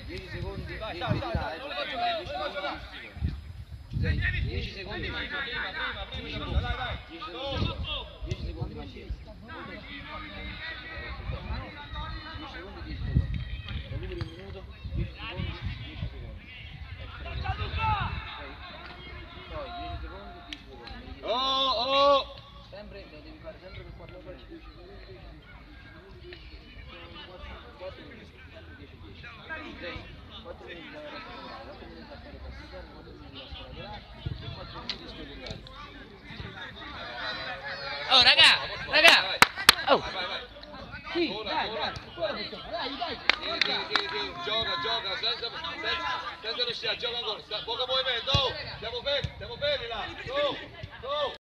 10 secondi, vai, dai, 10 secondi, 10 secondi, 10 secondi, 10 secondi, 10 secondi, recuperi un minuto, 10 secondi, 10 secondi. Poi 10 secondi, 10 secondi. Sempre, lo devi fare sempre per 4 minuti. 4 minuti, sempre 10, 10. 4 minuti da recuperare, 4 minuti da fare passare, 4 minuti da sfraderare e 4 minuti sfraderare. Oh raga! Oh! Sì, dai, dai, Gioca, senza rischiare, gioca ancora, poco movimento, siamo fermi là, go!